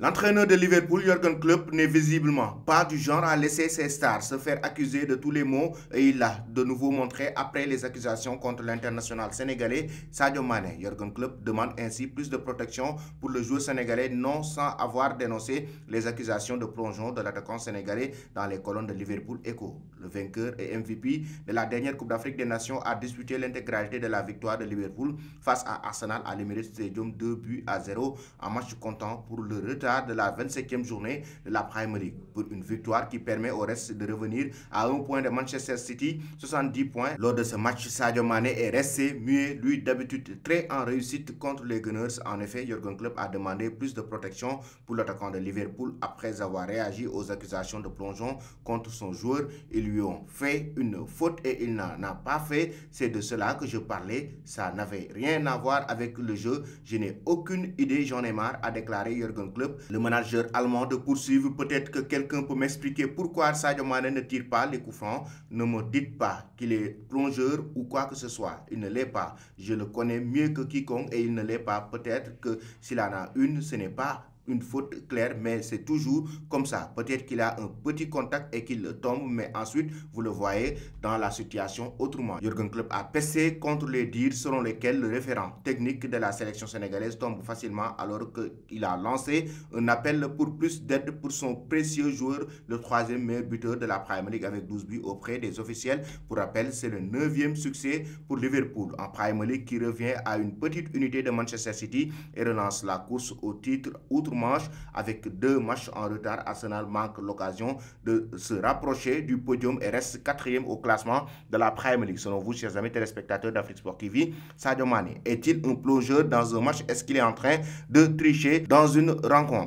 L'entraîneur de Liverpool, Jürgen Klopp, n'est visiblement pas du genre à laisser ses stars se faire accuser de tous les maux et il l'a de nouveau montré après les accusations contre l'international sénégalais Sadio Mané. Jürgen Klopp demande ainsi plus de protection pour le joueur sénégalais non sans avoir dénoncé les accusations de plongeon de l'attaquant sénégalais dans les colonnes de Liverpool Echo. Le vainqueur et MVP de la dernière Coupe d'Afrique des Nations a disputé l'intégralité de la victoire de Liverpool face à Arsenal à l'Emirates Stadium 2-0 en match comptant pour le retard de la 27e journée de la Premier League pour une victoire qui permet au reste de revenir à un point de Manchester City, 70 points. Lors de ce match, Sadio Mané est resté muet, lui d'habitude très en réussite contre les Gunners. En effet, Jürgen Klopp a demandé plus de protection pour l'attaquant de Liverpool après avoir réagi aux accusations de plongeon contre son joueur. Ils lui ont fait une faute et il n'en a pas fait. C'est de cela que je parlais. Ça n'avait rien à voir avec le jeu. Je n'ai aucune idée, j'en ai marre, a déclaré Jürgen Klopp. Le manager allemand de poursuivre, peut-être que quelqu'un peut m'expliquer pourquoi Sadio Mané ne tire pas les coups francs. Ne me dites pas qu'il est plongeur ou quoi que ce soit. Il ne l'est pas. Je le connais mieux que quiconque et il ne l'est pas. Peut-être que s'il en a une, ce n'est pas une faute claire, mais c'est toujours comme ça. Peut-être qu'il a un petit contact et qu'il tombe, mais ensuite, vous le voyez dans la situation autrement. Jürgen Klopp a pesé contre les dires selon lesquels le référent technique de la sélection sénégalaise tombe facilement alors qu'il a lancé un appel pour plus d'aide pour son précieux joueur, le troisième meilleur buteur de la Premier League avec 12 buts auprès des officiels. Pour rappel, c'est le 9e succès pour Liverpool en Premier League qui revient à une petite unité de Manchester City et relance la course au titre outre-Manche avec 2 matchs en retard. Arsenal manque l'occasion de se rapprocher du podium et reste 4e au classement de la Premier League. Selon vous, chers amis téléspectateurs d'Afrique Sport TV, Sadio Mané est-il un plongeur dans un match? Est-ce qu'il est en train de tricher dans une rencontre?